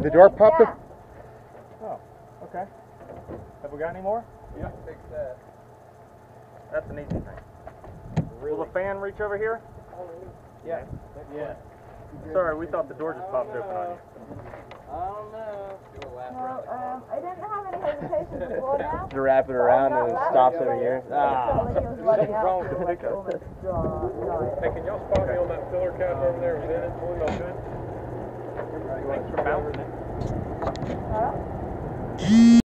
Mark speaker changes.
Speaker 1: the door popped up?
Speaker 2: Oh, okay. Have we got any more?
Speaker 3: Yeah, fix that.
Speaker 2: That's an easy thing. Will the fan reach over here?
Speaker 3: Yeah. Yeah.
Speaker 2: Sorry, we thought the door just popped open on you.
Speaker 3: I don't know.
Speaker 4: Well, I didn't have any hesitation before now.
Speaker 5: To wrap it around and it stops over here.
Speaker 4: Something's wrong with the
Speaker 3: Hey, can y'all spot me on that filler cap over there? Is that all good?
Speaker 2: Thanks for bouncing it.
Speaker 4: Huh?